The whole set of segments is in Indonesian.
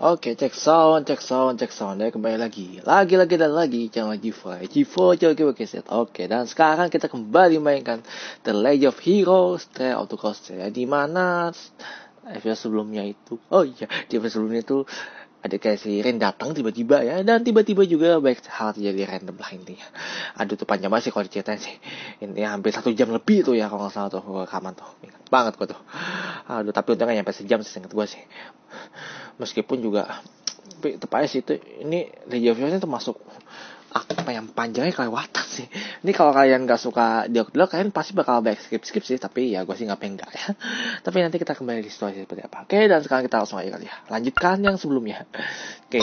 Oke, cek sound. Ya, kembali lagi dan lagi, jangan G4 set. Oke, dan sekarang kita kembali mainkan The Legend of Heroes Trail of the Coast. Ya, di mana episode sebelumnya itu, di episode sebelumnya itu ada kayak si Ren datang tiba-tiba ya, dan tiba-tiba juga baik hal terjadi random lah intinya. Aduh, tuh panjang banget sih kalau diceritain sih. Intinya hampir 1 jam lebih tuh ya kalau nggak salah tuh rekaman tuh. Ingat banget gua tuh. Aduh, tapi untungnya nyampe sejam sih ingat gua sih. Meskipun juga tepatnya sih itu ini Legend of Heroes termasuk apa yang panjangnya kelewatan sih. Ini kalau kalian gak suka dialog, kalian pasti bakal back skip sih. Tapi ya gue sih enggak ya. Tapi nanti kita kembali di situasi seperti apa. Oke, dan sekarang kita langsung aja kali ya. Lanjutkan yang sebelumnya. Oke.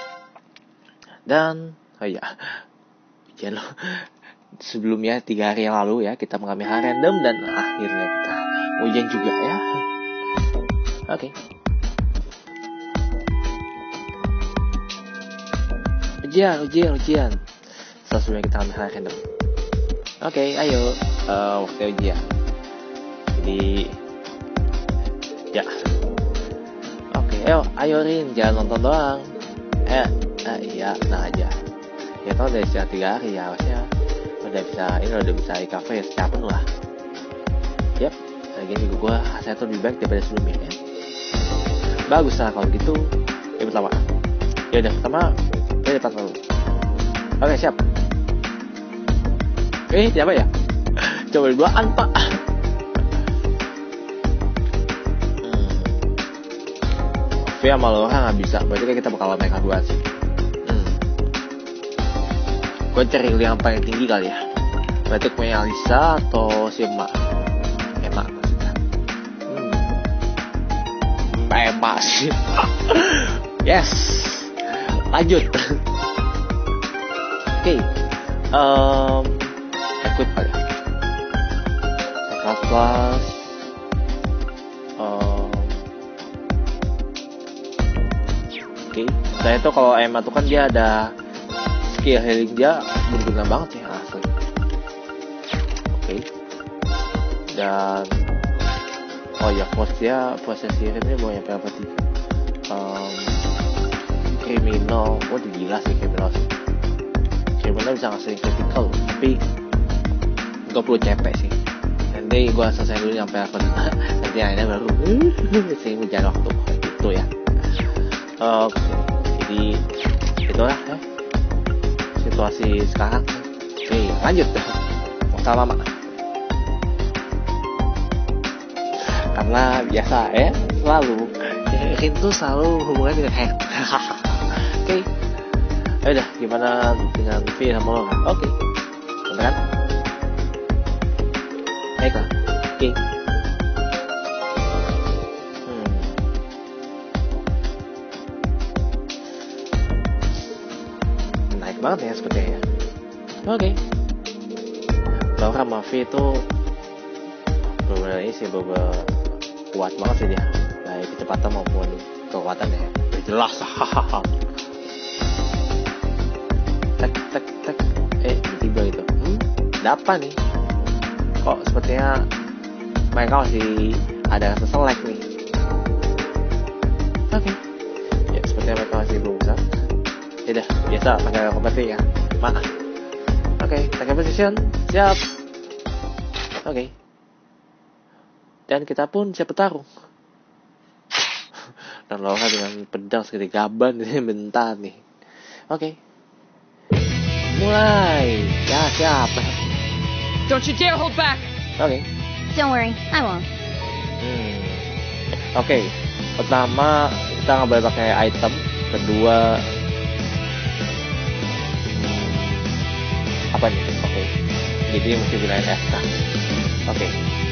Dan jangan loh. Sebelumnya 3 hari yang lalu ya, kita mengambil hal random dan akhirnya kita ujian juga ya. Oke. Ujian. Sebelumnya kita ambil hal random. Oke, ayo waktu ujian. Jadi ya. Oke, ayo Rin, jangan nonton doang. Iya, tenang aja. Ya tau dari sejak 3 hari ya, harusnya udah bisa e-cafe secara penuh lah. Yap, lagi juga gue hasilnya tuh lebih baik daripada sebelumnya ya. Bagus lah kalau gitu. Pertama. Ya udah, pertama saya dapat dulu. Oke, siap. Siapa ya? Coba duaan, Pak. Via sama Laura nggak bisa, berarti kan kita bakal mereka dua sih. Gue cari yang paling tinggi kali ya. Berarti punya Alisa atau si Emma maksudnya. Emma sih. Yes. Lanjut. Oke. Equip kali ya. Plus. Oke. Saya tuh kalau Emma tuh kan dia ada skill healing dia berguna banget ya asli. Oke. Dan posisi healingnya mau nyampe apa sih? Kriminal, gila sih kriminal sih. Kriminal bisa ngasih critical, tapi gak perlu capek sih. Nanti gue selesai dulu sampai apa nanti akhirnya baru sih hujan waktu itu ya. Oke, jadi itulah ya situasi sekarang. Oke, lanjut sama mama. Karena biasa ya selalu Rin tuh selalu hubungannya dengan hack. Oke. Udah, gimana dengan V sama Laura? Oke. Bener kan? Baiklah. Oke. Naik banget ya sepertinya ya. Oke. Laura sama V itu bener-bener ini sih kuat banget sih dia. Baik kecepatan maupun kekuatan ya. Jelas. Tek. Tiba gitu. Ada nih? Kok sepertinya mereka masih ada seselek nih. Oke. Ya, sepertinya mereka masih belum bisa. Ya udah, biasa pakai kompetisi ya. Maaf. Oke, pakai position. Siap. Oke. Dan kita pun siap bertarung. Dan Laura dengan pedang segede gaban ini bentar nih. Oke. Mulai. Ya, siap. Don't you dare hold back. Oke. Don't worry, I won't. Oke. Pertama kita nggak boleh pakai item. Kedua apa nih? Oke. Jadi mesti gunain SK. Oke.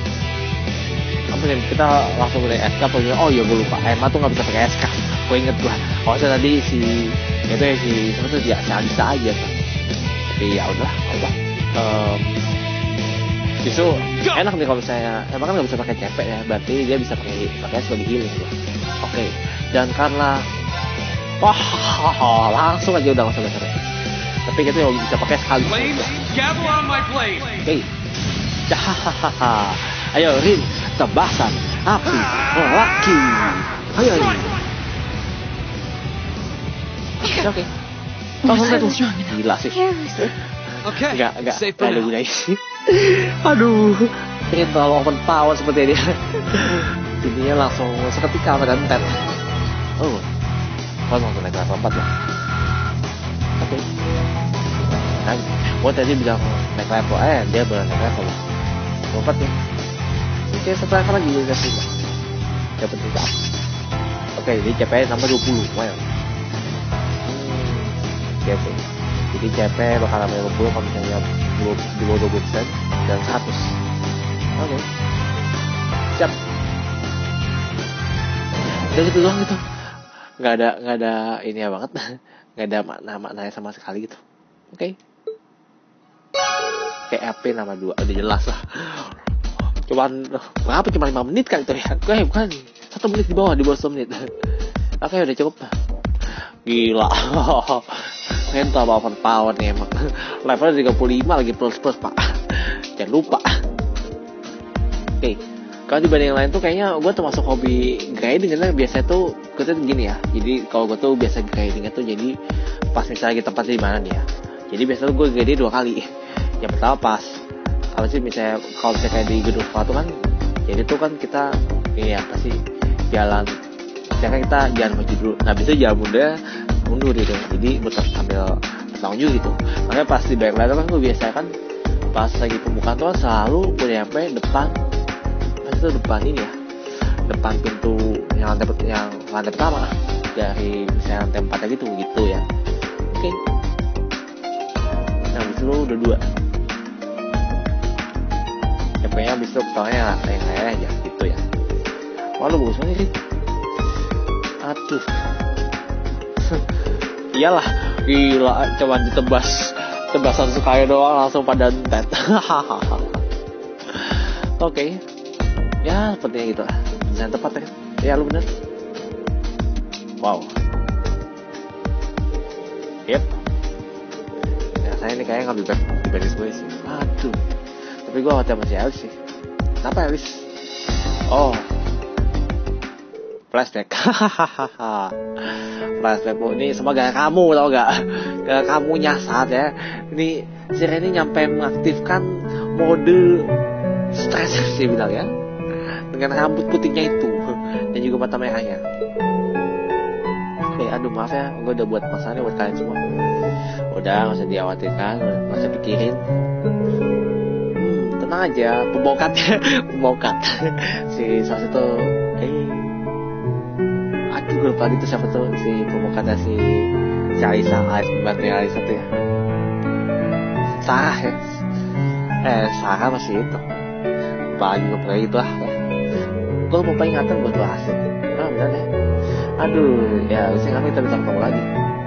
Kita langsung gunain SK. Oh iya, gue lupa. Emma tuh nggak bisa pakai SK. Gue inget gue. Tadi si siapa tuh dia Alisa aja kan. Tapi ya udah. Justru enak nih kalau misalnya emang kan nggak bisa pakai CP ya, berarti dia bisa pakai sebagai healing ya. Oke. Dan karena langsung aja udah langsung basa. Tapi kita bisa pakai sekali. Oke. Ayo Rin, tebasan api lelaki. Ayo. Oke. Langsung I tuh. was wrong about Gila sih. Paris. Okay, Enggak safe for ada now. gunanya sih. Aduh, ini terlalu open power seperti dia. Jadinya langsung seketika dan tet. Oh, langsung naik level 4 lah. Oke. Nah, gua tadi bilang naik level, dia benar naik level lah. Level 4 ya. Oke, setelah apa lagi udah sih. Dapat juga. Oke, jadi CP nambah 20. Wow. Oke. Jadi CP bakal nambah 20 kalau misalnya di bawah 20% dan 100. Oke. Siap. Udah gitu doang gitu. Nggak ada ini ya banget. Nggak ada makna-maknanya sama sekali gitu. Oke. Kayak AP nama 2 udah jelas lah. Cuman berapa cuma 5 menit kan itu ya. Bukan 1 menit di bawah 1 menit. Oke, udah cukup. Gila. Mental power nih emang. Levelnya 35 lagi plus pak. Jangan lupa. Oke. Kalau dibanding yang lain tuh kayaknya gue termasuk hobi grinding karena biasanya tuh gue tuh gini ya. Jadi kalau gue tuh biasa grindingnya tuh jadi pas misalnya tempat di mana nih ya. Jadi biasanya gue grinding 2 kali. Yang pertama pas kalau sih misalnya kayak di gedung sekolah tuh kan, jadi tuh kan kita ini apa sih jalan, misalnya kita jalan maju dulu, nah bisa jalan mundur gitu, jadi muter sambil bertanggung jawab gitu. Makanya pas di backline kan gue biasa kan pas lagi pembukaan tuh kan selalu gue nyampe depan, pas itu depan ini ya, depan pintu yang lantai pertama dari misalnya lantai 4 gitu ya. Oke. Nah abis itu udah 2. Ya pokoknya abis itu ketawanya yang aja gitu ya. Wah lu bagus banget sih. Aduh. Iyalah, gila cuman ditebas satu kali doang langsung pada entet. Oke. Ya sepertinya gitu lah. Desain tepat ya. Ya lu bener. Wow. Yep. Ya saya ini kayaknya ngambil back di baris gue sih. Aduh. Tapi gue khawatir masih Alice sih. Kenapa Alice? Oh, flashback. Flashback bu, ini semua gara kamu tau gak? Gara kamu nyasar ya. Ini si Reni nyampe mengaktifkan mode stres sih bilang ya. Dengan rambut putihnya itu dan juga mata merahnya. Oke, aduh maaf ya, gue udah buat masalahnya buat kalian semua. Udah, gak usah dikhawatirkan, gak usah pikirin. Tenang aja, pembokat si salah satu aduh gue lupa itu siapa tuh si pembokatnya si Alisa, bantuin Alisa tuh ya, Sarah ya, Sarah masih itu pagi itu lah ya. Gue lupa ingatan buat bahas ya. Bener ya, aduh ya bisa kami kita bisa ketemu lagi.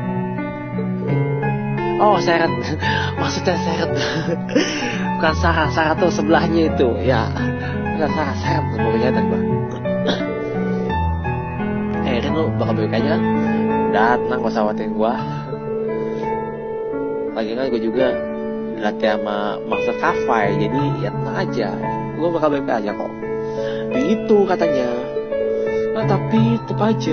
Oh seret, maksudnya seret. Bukan Sarah tuh sebelahnya itu ya. Bukan Sarah, seret tuh kelihatan gua. Ren lu bakal baik aja kan? Datang gak usah khawatirin gua. Lagi kan gua juga dilatih sama Master Kafai, jadi ya tenang aja. Gua bakal baik aja kok. Begitu katanya. Nah tapi tetap aja.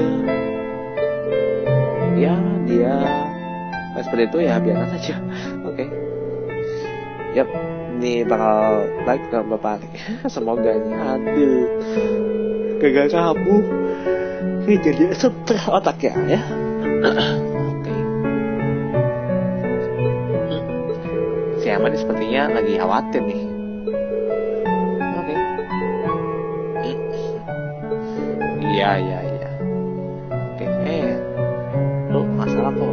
Ya dia seperti itu ya, biarkan saja. Oke. Yap, ini bakal baik ke Bapak. Semoga nya. Aduh, gagal kamu. Ini jadi seter otaknya ya. Oke. Si Amadi sepertinya lagi khawatir nih. Oke. Iya. Oke. Lu masalah kok.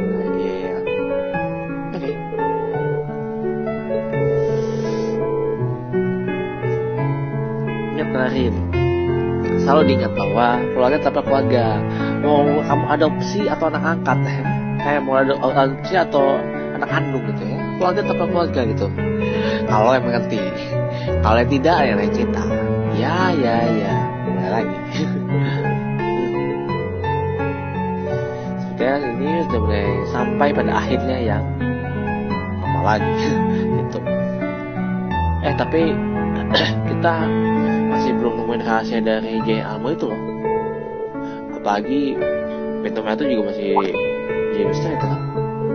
Selalu diingat bahwa keluarga tetap keluarga. Mau kamu adopsi atau anak angkat, mau adopsi atau anak kandung gitu ya, keluarga tetap keluarga gitu. Kalau yang mengerti, kalau yang tidak ya lain cerita. Ya, mulai lagi. Sepertinya ini sudah mulai sampai pada akhirnya yang apa lagi gitu. Tapi kita masih belum nemuin rahasia dari Jay Almo itu loh. Apalagi pintu itu juga masih Ya bisa itu kan.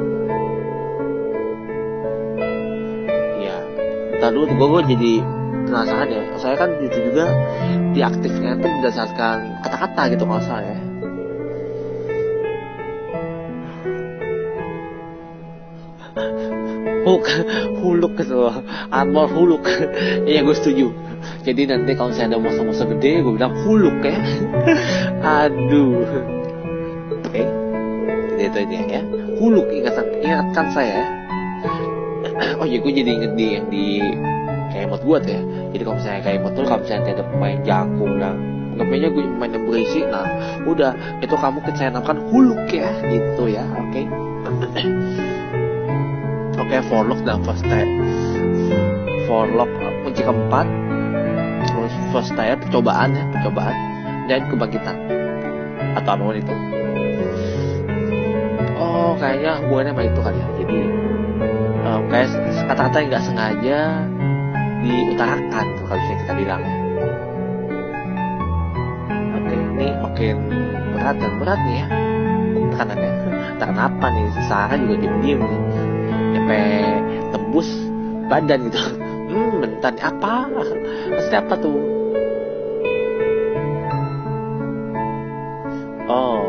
Ya, ntar dulu gue jadi penasaran ya. Saya kan itu juga diaktifnya itu berdasarkan kata-kata gitu kalau salah ya. Huluk gitu, armor Huluk. Iya gue setuju. Jadi nanti kalau saya ada musuh-musuh gede, gue bilang Huluk ya. Aduh. Oke. Jadi itu aja ya. Huluk, ingatkan saya. Oh iya, gue jadi inget di yang di Kemot gue tuh ya. Jadi kalau misalnya Kemot tuh, kalau misalnya ada pemain jago dan gamenya gue main yang berisi, nah udah itu kamu saya namakan Huluk ya, gitu ya. Oke. Oke, Forlock dan First Step. Forlock kunci keempat, terus First Step percobaan, dan kebangkitan atau apapun itu. Oh, kayaknya hubungannya sama itu kan ya. Jadi kayak kata-kata yang nggak sengaja diutarakan tuh kalau misalnya kita bilang ya. Oke, ini makin berat dan berat nih ya tekanannya. Tekan apa nih? Sarah juga diem-diem nih. Sampai tembus badan gitu. Bentar apa? Pasti apa tuh? Oh.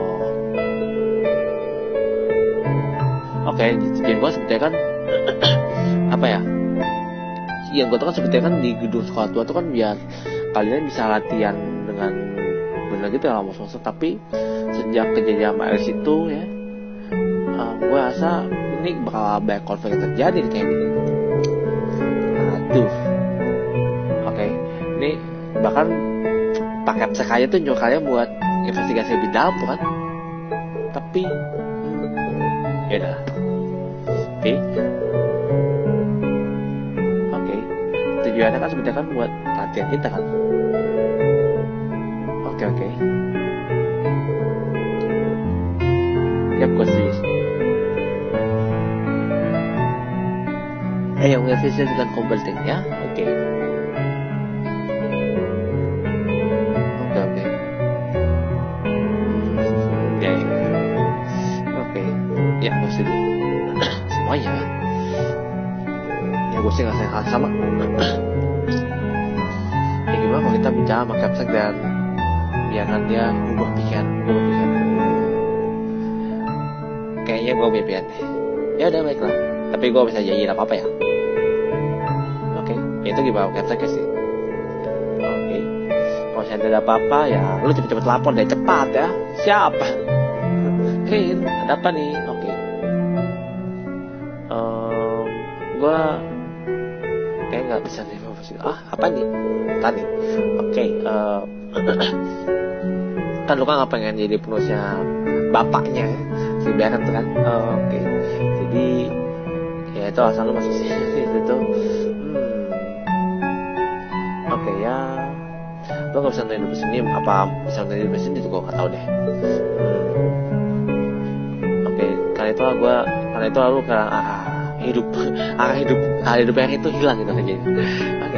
Oke, yang gue sebetulnya kan apa ya? Yang gue tuh kan sebetulnya kan di gedung sekolah tua tuh kan biar kalian bisa latihan dengan benar gitu ya langsung. Tapi sejak kejadian sama Alice itu ya, gue rasa ini bakal banyak konflik yang terjadi kayak gini. Aduh. Oke. Ini bahkan paket sekaya tuh nyuruh kalian buat investigasi lebih dalam tuh kan. Tapi ya udah. Oke. Tujuannya kan sebenarnya kan buat latihan kita kan. Oke. Yap, gue setuju. Yang efisien dengan kompetitifnya, oke. Ya. Oke. Ya, gue setuju. Semuanya. Ya, gue sih ngasih hal sama. Ya gimana kalau kita bicara sama Capsek dan biarkan dia ubah pikiran. Kayaknya gue punya pilihan deh. Ya udah, baiklah. Tapi gue bisa janjiin apa-apa ya. Itu gimana Capsek sih. Oke. Kalau saya ada apa-apa ya lu cepet-cepet lapor deh, cepat ya. Siapa? Oke, ada apa nih? Oke. Gue kayak nggak bisa nih. Apa nih? Tadi. Oke. Kan lu kan nggak pengen jadi penerusnya bapaknya ya, si Baron tuh kan. Oke. Jadi ya itu alasan lu masuk sih itu. Oke ya, lo gak bisa nonton sini, apa bisa nonton di sini juga gak tau deh. Oke, karena itu lalu ke arah hidup yang itu hilang gitu aja. Oke,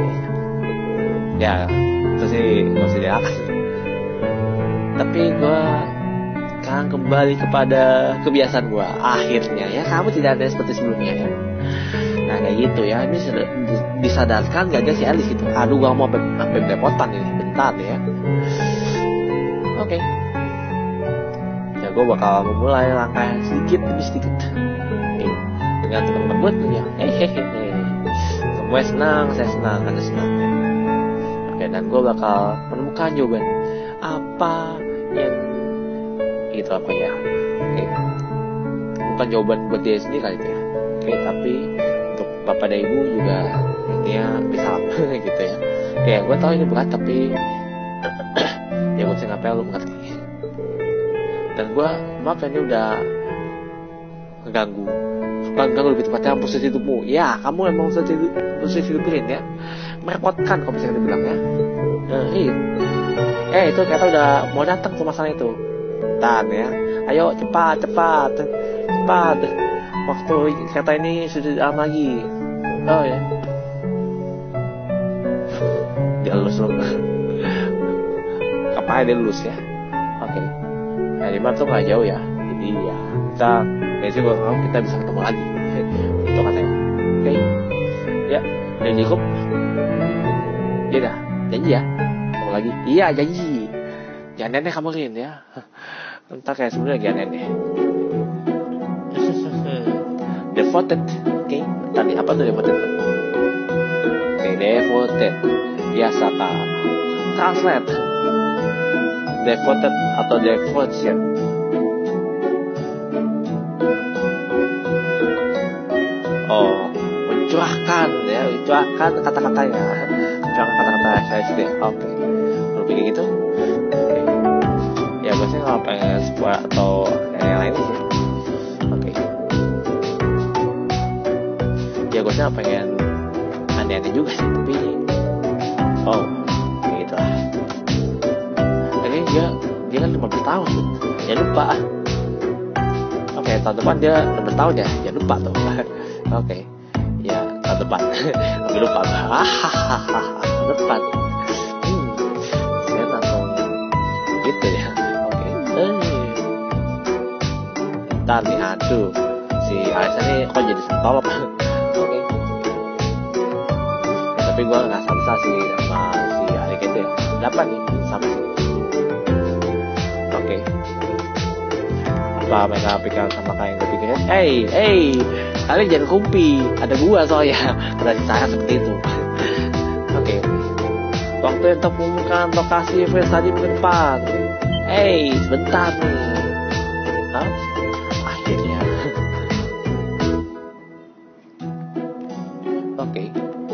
ya itu sih gak usah diakas. Tapi gue sekarang kembali kepada kebiasaan gue akhirnya ya, kamu tidak ada seperti sebelumnya ya. Nah kayak gitu ya, ini disadarkan gak aja si Alice gitu. Aduh, gua mau sampai belepotan ini, bentar ya. Oke. Ya gue bakal memulai langkah sedikit demi sedikit. Oke. Dengan teman-teman gue tuh ya. Hehehe. Semua senang, saya senang, Anda senang ya. Oke, dan gue bakal menemukan jawaban apa yang itu apa ya. Oke. Bukan jawaban buat dia sendiri kali itu ya. Oke, tapi untuk bapak dan ibu juga intinya bisa gitu ya. Kayak gue tahu ini berat tapi ya gue sih ngapain lu mengerti. Dan gue maaf ya, ini udah ngeganggu. Bukan ganggu, lebih tepatnya posisi hidupmu. Ya kamu emang posisi hidupin ya, merepotkan kalau misalnya dibilang ya. Itu ternyata udah mau datang ke masalah itu. Tan ya, ayo cepat. Waktu kereta ini sudah dalam lagi. Oh ya. Dia lulus loh. Kapan dia lulus ya? Oke. Nah, 5 tuh gak jauh ya. Jadi ya kita bisa ketemu lagi. Itu katanya. Oke. Ya, dan cukup. Ya dah, janji ya. Ketemu lagi. Iya, janji. Jangan aneh kamu Rin ya. Entah kayak sebenarnya lagi aneh. Devoted. Oke, tadi apa tuh devoted? Oke, devoted. Biasa kak. Translate. Devoted atau devotion. Oh, mencurahkan ya, mencurahkan kata-katanya. Mencurahkan kata-kata saya sendiri. Oke. Kalau pikir gitu. Oke. Ya biasanya kalau pengen sebuah atau yang lain sih. Oke. Ya gue sih pengen aneh-aneh juga sih, tapi gitu lah. Tapi dia kan 15 tahun tuh, jangan lupa. Oke, tahun depan dia 16 tahun ya, jangan lupa tuh. Oke, ya tahun depan, tapi lupa. Tahun depan. Saya langsung gitu ya. Oke. Ntar nih, aduh, si Alisa nih kok jadi sentolop. Oke. Ya, tapi gue nggak sama sih sama si Alik itu ya. Dapat nih sama sih. Oke. Apa mereka pikir sama kayak yang gue pikirin? Hey, kalian jangan kumpi. Ada gua soalnya. Ada cara seperti itu. Oke. Waktu untuk mengumumkan lokasi fest tadi minggu depan. Sebentar nih. Hah? Akhirnya. Oke.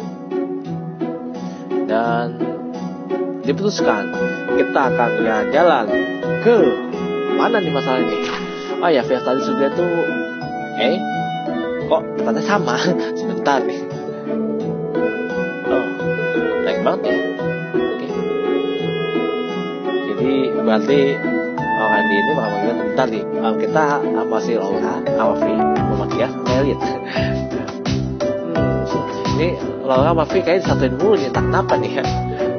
Dan diputuskan kita akan jalan ke mana nih masalah ini? Oh ya, fest tadi sudah tuh. Kok tempatnya sama? Sebentar nih. Naik banget ya. Oke. Jadi berarti orang di ini bakal manggil bentar nih. Kita sama si Laura, sama Vi, sama Matias, Melit. Ini Laura sama Vi kayaknya disatuin mulu nih. Tak kenapa nih ya?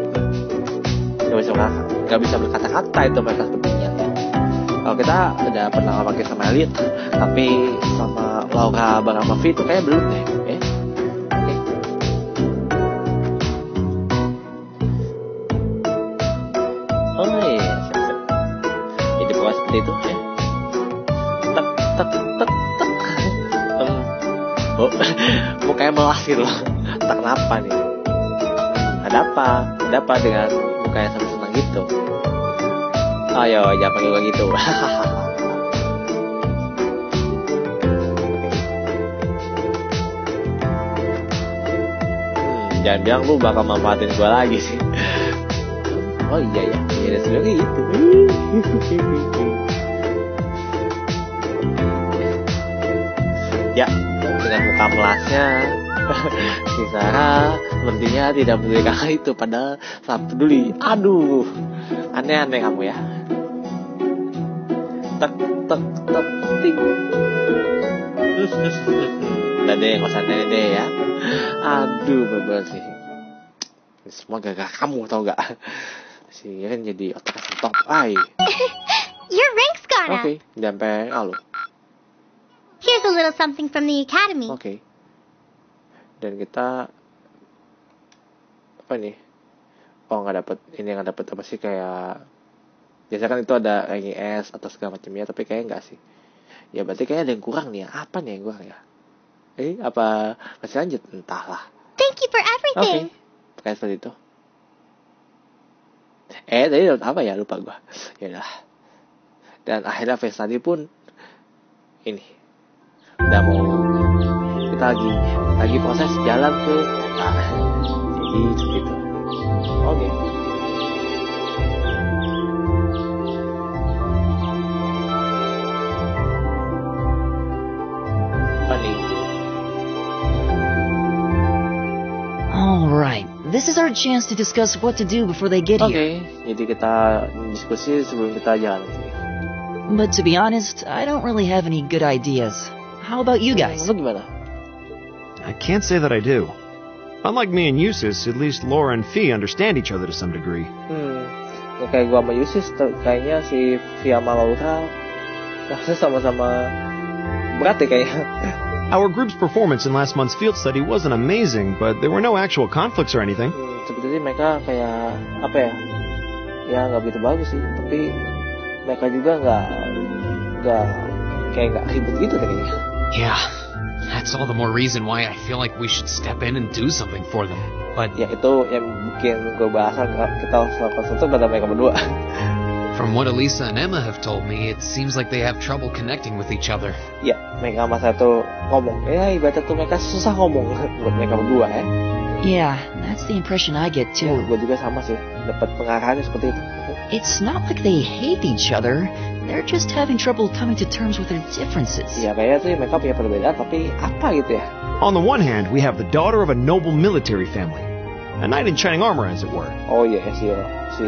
Gak bisa berkata-kata itu mereka sepertinya. Kalau kita udah pernah pakai sama Elit, tapi sama Laura bareng sama Vi itu kayaknya belum deh. Oke. Oh iya, siap. Jadi pokoknya seperti itu ya. Tek. Mukanya melas gitu loh. Tak kenapa nih. Ada apa dengan mukanya senang gitu? Ayo, jangan panggil gue gitu. Jangan bilang lu bakal manfaatin gue lagi sih. Oh iya ya, ya sebenarnya gitu. Ya, dengan muka melasnya si Sarah sepertinya tidak peduli kakak itu, padahal sangat peduli. Aduh, aneh-aneh kamu ya. Tek ting. Udah deh, nggak usah deh ya. Aduh, bener sih. Ini semua gara-gara kamu, tau gak? Si Ren jadi otak top. Your rank's gone up. Oke, sampai lu. Here's a little something from the academy. Oke. Dan kita apa nih? Nggak dapet apa sih, kayak biasa kan itu ada RGS atau segala macamnya, tapi kayaknya nggak sih. Ya berarti kayaknya ada yang kurang nih ya. Apa nih yang kurang ya? Apa masih lanjut? Entahlah. Thank you for everything. Oke. Kayak seperti itu. Tadi dapat apa ya? Lupa gua. Yaudah. Dan akhirnya fest tadi pun ini udah mau, kita lagi proses jalan ke jadi seperti itu. Oke. Alright, this is our chance to discuss what to do before they get here. Oke, jadi kita diskusi sebelum kita jalan sih. But to be honest, I don't really have any good ideas. How about you guys? Lu gimana? I can't say that I do. Unlike me and Eustace, at least Laura and Fee understand each other to some degree. Ya kayak gua sama Eustace, kayaknya si Fee sama Laura maksudnya sama-sama berat ya kayaknya. Our group's performance in last month's field study wasn't amazing, but there were no actual conflicts or anything. Sebetulnya mereka kayak apa ya? Ya nggak begitu bagus sih, tapi mereka juga nggak ribut gitu kayaknya. Yeah, that's all the more reason why I feel like we should step in and do something for them. But Ya itu yang bikin gue bahasan kita harus melakukan sesuatu pada mereka berdua. from what Elisa and Emma have told me, it seems like they have trouble connecting with each other. Ya mereka masa itu ngomong, ya ibaratnya tuh mereka susah ngomong buat mereka berdua ya. Yeah, that's the impression I get too. Gue juga sama sih, dapat pengarahannya seperti itu. It's not like they hate each other. They're just having trouble coming to terms with their differences. Ya kayaknya sih mereka punya perbedaan, tapi apa gitu ya? On the one hand, we have the daughter of a noble military family. A knight in shining armor, as it were. Oh iya si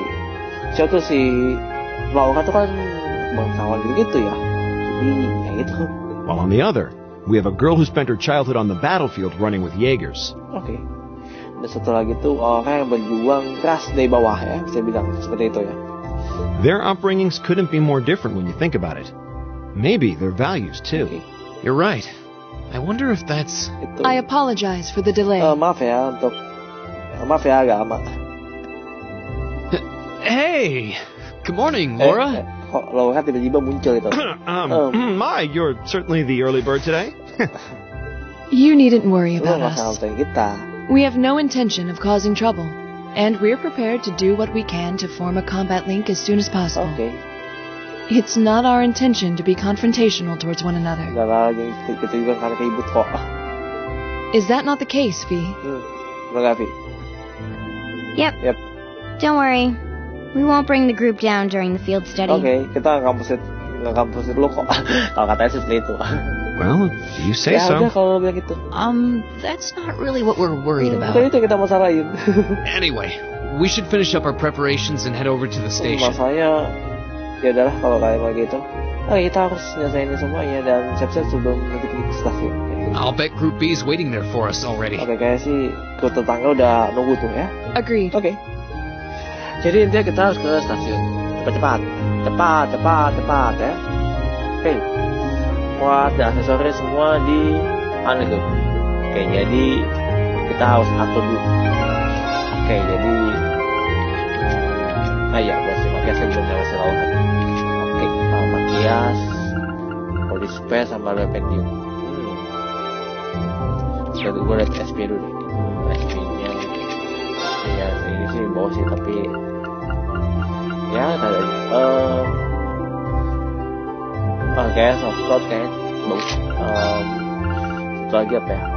Laura tuh kan bangsawan gitu ya. Jadi ya gitu. While on the other, we have a girl who spent her childhood on the battlefield running with Jaegers. Oke. Dan satu lagi tuh orang yang berjuang keras dari bawah ya, bisa bilang seperti itu ya. Their upbringings couldn't be more different when you think about it. Maybe their values too. Oke. You're right. I wonder if that's... Itu. I apologize for the delay. Maaf ya agak lama. Hey! Good morning, Laura. Kok Laura tiba-tiba muncul itu? My, you're certainly the early bird today. You needn't worry Lu about nggak usah us. nonton kita. We have no intention of causing trouble, and we're prepared to do what we can to form a combat link as soon as possible. Oke. It's not our intention to be confrontational towards one another. Gak lagi kita juga karena ribut kok. Is that not the case, V? Enggak Vi. Yep. Yep. Don't worry. We won't bring the group down during the field study. Oke, kita nggak kampus dulu kok. Kalau katanya sih seperti itu. Well, if you say Ya udah so. kalau bilang gitu. That's not really what we're worried Bukan about. itu yang kita masalahin. Anyway, we should finish up our preparations and head over to the station. Masalahnya ya udahlah kalau kalian mau gitu. Kita harus nyelesain ini semuanya dan siap-siap sebelum nanti pergi ke stasiun. I'll bet Group B is waiting there for us already. Oke, kayaknya sih grup tetangga udah nunggu tuh ya. Agreed. Oke. Jadi intinya kita harus ke stasiun. Cepat ya. Oke. Muat dan aksesoris semua di mana tuh? Oke, jadi kita harus atur dulu. Oke, jadi ya buat si makias belum nyala si Laura. Oke, makias, body spray sama rependium. Sudah gue liat SP dulu deh. SP-nya ya ini sih bawah sih tapi ya ada kayak soft cloud kayak bagus. Satu lagi apa ya?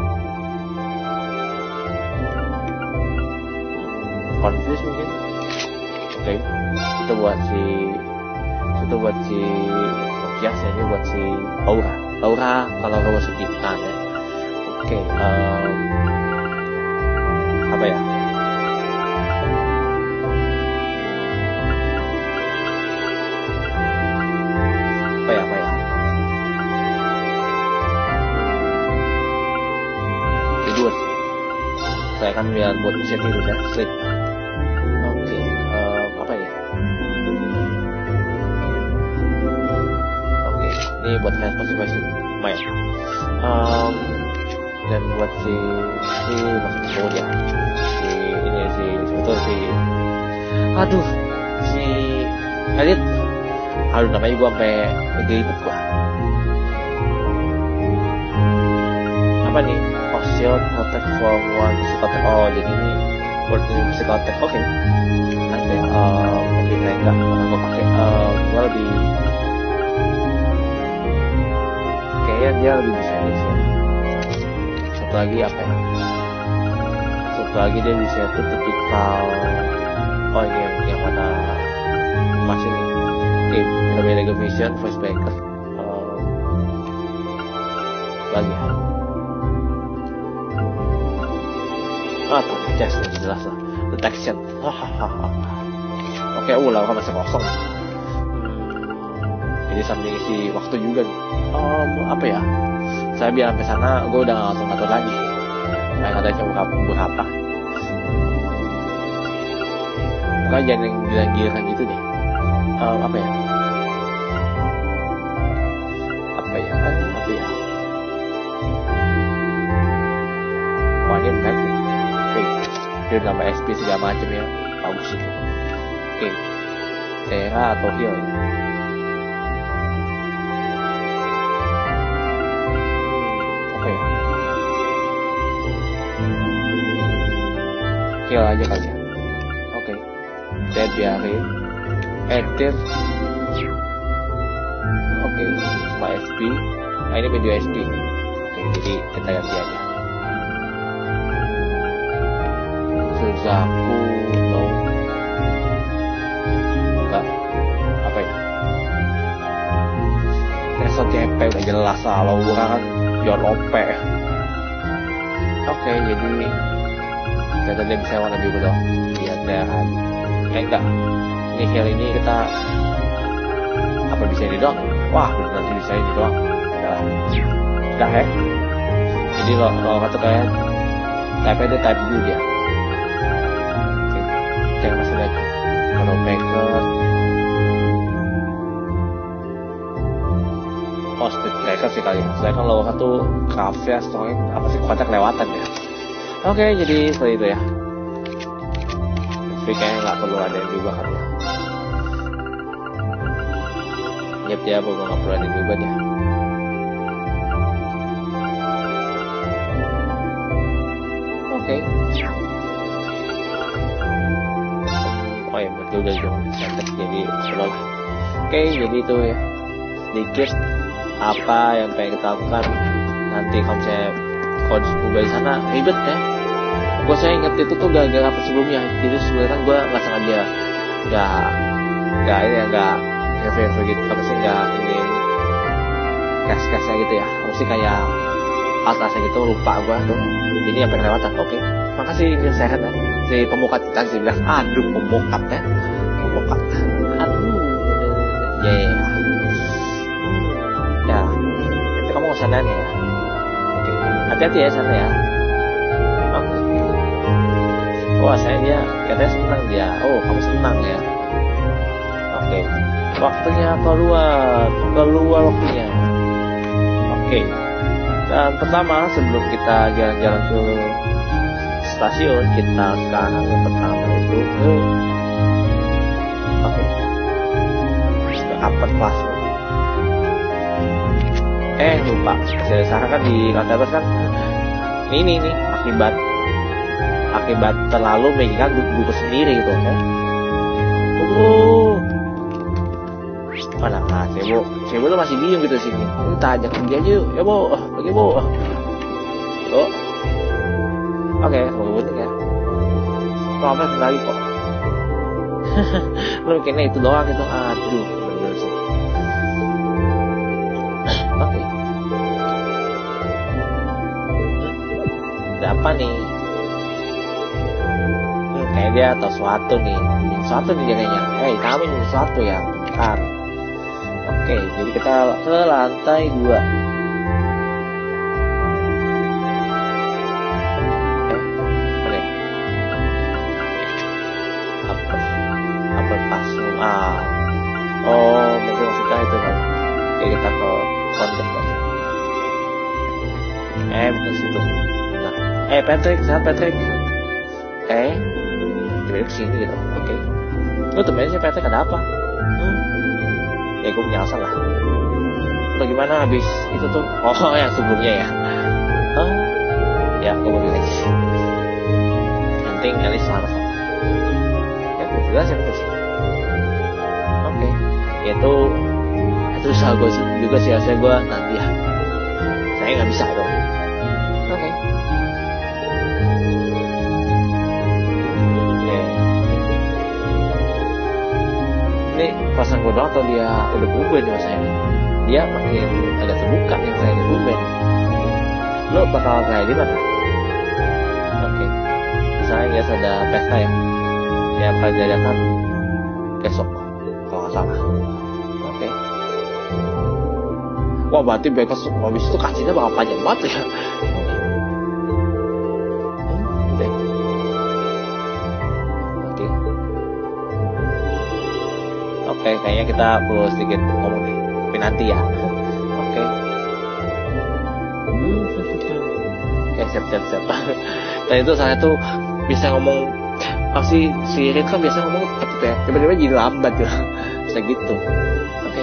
Confuse mungkin. Oke, itu buat si Makias ya, ini buat si Laura kalau kamu sedihkan ya. Oke, apa ya? Apa ya? Tidur. Saya akan lihat buat usia tidur ya, sleep. Oke, apa ya? Oke, ini buat transportation, lumayan. Dan buat si masuk ya, si Elliot, aduh namanya gue sampai ngeribet gue. Apa nih? Shield protect from one psikotek. Oh jadi ini buat psikotek. Oke. Nanti lebih baik nggak kalau gue pakai gue lebih kayaknya dia lebih bisa ini sih. Satu lagi apa ya? Satu lagi dia bisa itu tipikal yang mana masih nih. Oke, lebih Lego Mission voice breaker. Lagi. Tuh, just jelas lah. Detection. Oke, lah masih kosong. Jadi sambil isi waktu juga nih. Apa ya? Saya biar sampai sana, gue udah nggak langsung ngatur lagi. Kayak katanya coba berapa? Bukan jangan bilang gitu deh. Apa ya? Apa ya? Tapi Refill sama SP segala macam ya, bagus itu. Oke, Terra atau heal ya. Oke, heal aja kali ya. Oke, dead biarin. Edit. Oke, sama SP. Nah ini video SP. Oke, jadi kita ganti aja. Suzaku no. Enggak. Apa ya? Teso CP udah jelas lah. Lo kan John OP. Oke, jadi kita tadi bisa warna biru dong. Lihat kan. Enggak. Ini heal ini kita apa bisa ini doang? Wah, nanti bisa ini doang. Udah ya. Jadi lo kata kayak type dia type dulu dia. Oke. Jangan masuk lagi. Kalau breaker. Oh, speed breaker sih kali ya. Saya kan lo satu craft ya, strongnya apa sih kuatnya kelewatan ya. Oke, jadi seperti itu ya. Tapi kayaknya nggak perlu ada yang juga kan ya. Yep ya, belum nggak perlu ada yang juga ya. Oke. Oh ya, betul udah dong. Jadi belum. Oke, jadi itu ya. Sedikit apa yang pengen kita lakukan nanti kalau misalnya kalau di sana ribet ya. Saya inget itu tuh gara-gara apa sebelumnya. Jadi sebenarnya kan gue nggak sengaja nggak ini ya nggak review gitu, apa sih nggak ini cash-cashnya gitu ya. Apa sih kayak atasnya gitu lupa gue tuh. Ini yang pengen lewatan. Oke, makasih saya kan si pemukat kan sih bilang aduh pemukat ya, pemukat aduh ya nanti kamu ke sana nih ya. Oke, hati-hati ya sana ya. Oke. Wah saya dia katanya senang dia. Oh kamu senang ya. Oke, waktunya keluar waktunya. Oke. Dan pertama sebelum kita jalan-jalan ke stasiun, kita sekarang yang pertama itu ke upper class. Lupa. Sekarang kan di lantai atas kan ini nih akibat terlalu megang buku sendiri gitu kan. Mana Sebo lu masih bingung gitu sini. Kita ajak dia aja yuk, ya Bo, pergi Bo. Oh. Oke, bener ya. Apa lagi kok? Lu kayaknya itu doang gitu. Aduh, bener sih. Oke. Ada apa nih? Kayak dia atau sesuatu nih. Sesuatu nih jadinya. Kamu ini sesuatu ya. Bentar. Oke, jadi kita ke lantai 2. Upper pass. Oh, mungkin maksudnya itu kan. Oke, kita ke konten. Bukan situ. Nah, Patrick, sehat Patrick. Tiba-tiba kesini gitu. Oke. Lu temenin si Patrick ada apa? Ya gue punya alasan lah. Bagaimana habis itu tuh? Oh yang sebelumnya ya. Ya gue mau bilang aja. Penting Alice selamat. Ya kebetulan saya betul sih. Oke. Itu usaha gue juga sih harusnya gue nanti ya. Saya nggak bisa dong. Oke. Ini pasang gue doang atau dia udah berubah nih masanya? Dia makin agak terbuka nih masanya di berubah. Lo bakal kayak gimana? Oke. Misalnya guys ada pesta ya, yang akan diadakan besok kalau nggak salah. Oke. Wah berarti besok habis itu kasihnya bakal panjang banget ya. Oke, kayaknya kita perlu sedikit ngomong nih, tapi nanti ya. Oke. Oke, siap. Dan itu saya tuh bisa ngomong pasti si Rin kan biasa ngomong cepet ya, tiba-tiba jadi lambat gitu. Bisa gitu. Oke.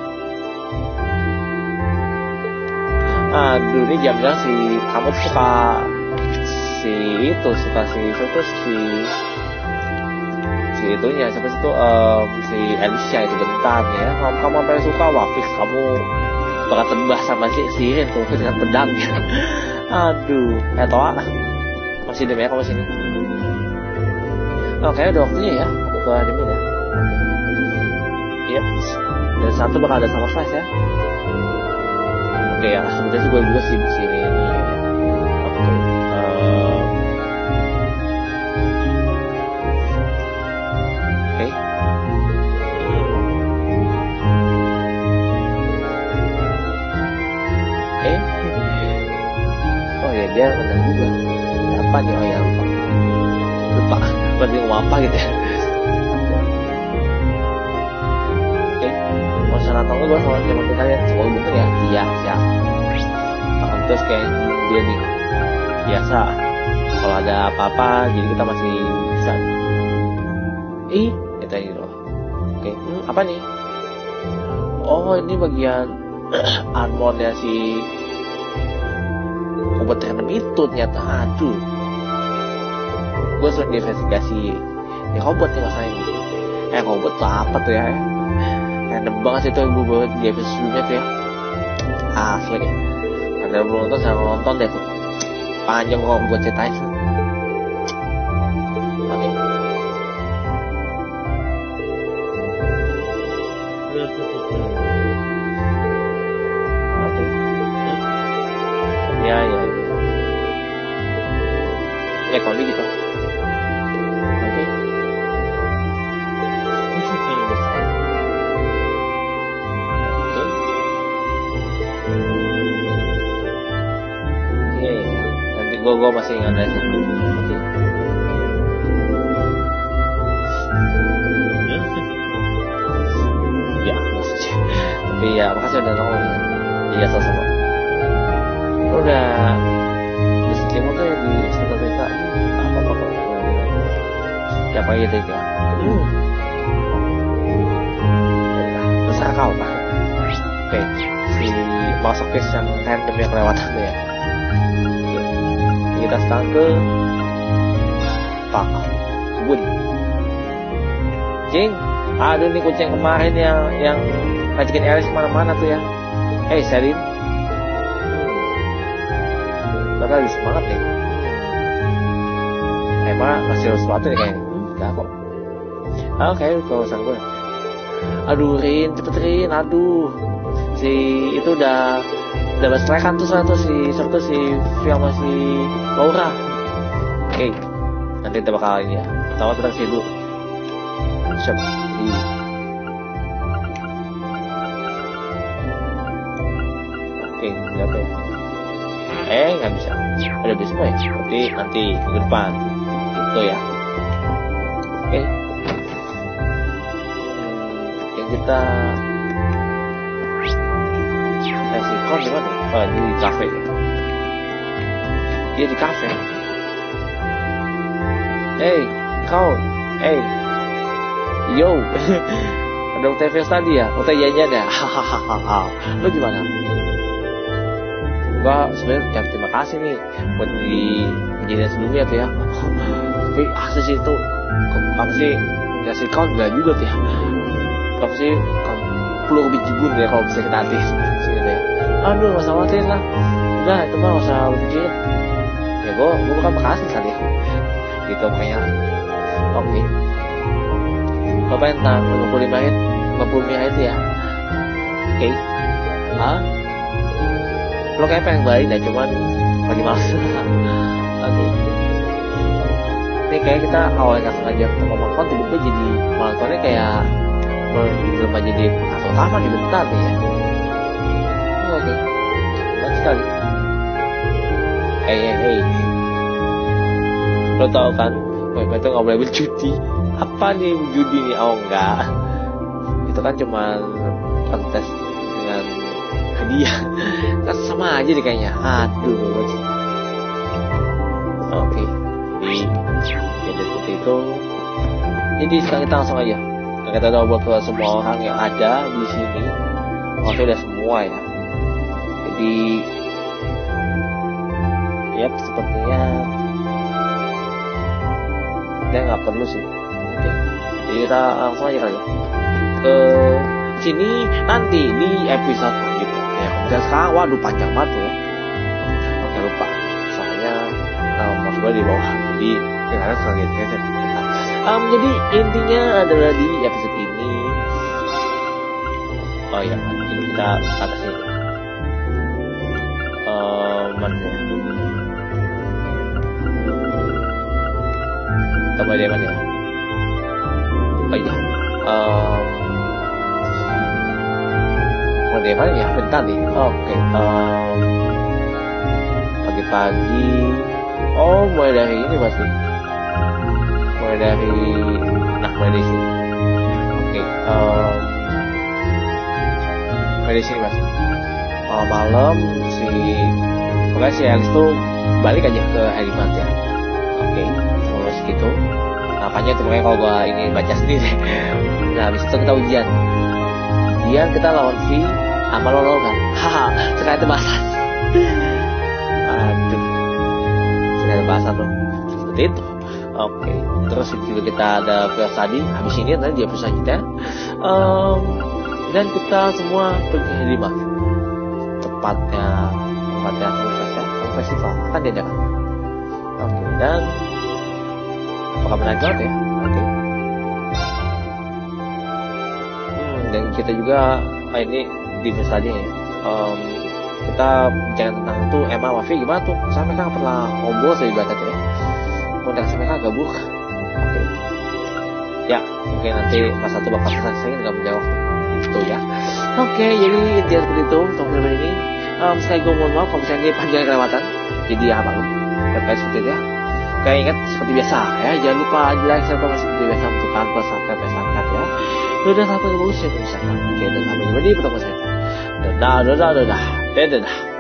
Aduh, ini jam-jam si kamu suka si itunya siapa sih tuh si Alicia itu bentar ya. Kalau kamu sampai suka, wah fix kamu bakal tebas sama si Rin tuh dengan pedangnya. Aduh, Toa masih demi kamu sini. Oke, udah waktunya ya buka anime ya. Iya, dan satu bakal ada sama Slice ya. Oke ya, sebenarnya gue juga sih sini ini. Oke. Oh ya, dia menang juga. Apa nih? Oh ya, lupa. Berarti ngomong apa gitu ya. Oke, mau salah tau gue sama teman kita ya. Semoga bener ya. Iya, siap. Terus kayak dia nih biasa kalau ada apa-apa jadi kita masih bisa. Kita ini loh. Oke, apa nih? Oh, ini bagian armornya si obat random itu ternyata. Aduh, gue sering investigasi ini robot nih masalahnya. Robot tuh apa tuh ya? Random banget sih itu gue buat di episode sebelumnya tuh ya. Asli, ada belum nonton sama nonton deh tuh. Panjang kok buat ceritain. Oke. Ya. Kalau gitu. Oke. Nanti gue masih ingat aja. Oke. Ya, maksudnya. Tapi ya, makasih udah nongol ya. Iya, sama-sama. Udah kamu tuh ya di cerita-cerita apa siapa aja deh ya. Terserah kau pak. Oke, si masokis yang random yang kelewatan tuh ya. Kita sekarang ke kebun. Cing, aduh nih kucing kemarin yang ngajakin Alice kemana-mana tuh ya. Selin, karena lagi semangat nih. Emang masih sesuatu nih kayaknya. Enggak kok. Oke, kalau urusan gue. Aduh Rin, cepet Rin, aduh. Si itu udah berserahkan tuh si Phil sama si Laura. Oke, nanti kita bakal ini ya. Pertama kita sih dulu. Siap. Oke, berapa ya? Nggak bisa. Ada besok ya? Tapi nanti minggu depan. Gitu ya. Oke. Yang kita kasih kon di mana? Oh, di kafe. Dia di kafe. Kau. Yo. Ada UTV tadi ya? UTY-nya dah. Hahaha. Lu gimana? Gua sebenarnya terima kasih nih buat di kejadian sebelumnya tuh ya. Tapi asli sih itu apa sih ngasih count enggak juga tuh ya. Apa sih perlu biji gun ya kalau bisa kita hati sini tuh ya. Aduh nggak usah khawatir lah. Udah itu mah nggak usah lu pikirin. Ya gua bukan makasih kali ya. Gitu makanya. Oke. Bapak yang tentang 55 itu ya. Oke. Lo kayak pengen balik dah, cuman lagi males. Oke. Ini kayak kita awalnya nggak sengaja ketemu Makon, tiba-tiba jadi Malkonnya kayak belum jadi atau utama di bentar nih ya. Oke. Benar sekali. Lo tau kan, Mbak itu nggak boleh berjudi. Apa nih judi nih? Oh enggak. Itu kan cuma kontes dengan hadiah. Kan sama aja deh kayaknya. Aduh. Oke. Jadi Jadi seperti itu. Jadi sekarang kita langsung aja. Kita coba ke semua orang yang ada di sini. Maksudnya udah semua ya. Jadi, yap, sepertinya dia nggak perlu sih. Oke. Jadi kita langsung aja kali ya. Ke sini nanti di episode selanjutnya. Ya, kemudian sekarang, waduh panjang banget ya. Oke, lupa. Soalnya mas gue di bawah. Jadi kita selanjutnya. Jadi intinya adalah di episode ini. Oh ya, ini kita atas ini. Mana ya? Kita mulai dari mana ya? Oh iya. Mulai dari mana ya? Bentar nih. Oke. Pagi-pagi. Oh, mulai dari ini pasti. Mulai dari sini. Oke. Mulai dari sini mas. Malam pokoknya si Alice tuh balik aja ke Halimat ya. Oke. Terus gitu. Apanya tuh pokoknya kalau gua ini baca sendiri. Nah habis itu kita ujian kita lawan V sama Lolo kan. Haha. Sekarang itu bahasan. Aduh. Sekarang itu bahasan tuh. Seperti itu. Oke, terus juga kita ada Flash tadi. Habis ini nanti di episode selanjutnya. Dan kita semua pergi Halimat. Tempatnya festival akan diadakan. Oke, dan apakah menarik banget ya? Oke. Dan kita juga ini di episode tadi ya. Kita bicara tentang itu Emma Wafi gimana tuh? Saya mereka nggak pernah ngobrol saya ibarat ya. Udah mereka gabung. Oke. Ya, mungkin nanti pas satu bakal saya nggak punya waktu itu ya. Oke, jadi intinya seperti itu untuk film ini. Sekali gue mohon maaf kalau misalnya ini panjang kelewatan. Jadi ya maklum. Terkait seperti itu ya. Kayak ingat seperti biasa ya. Jangan lupa di like, share, komen seperti biasa untuk kantor subscribe ya. Udah sampai ke bonus ya misalkan. Oke, dan sampai jumpa di pertemuan saya. Dadah.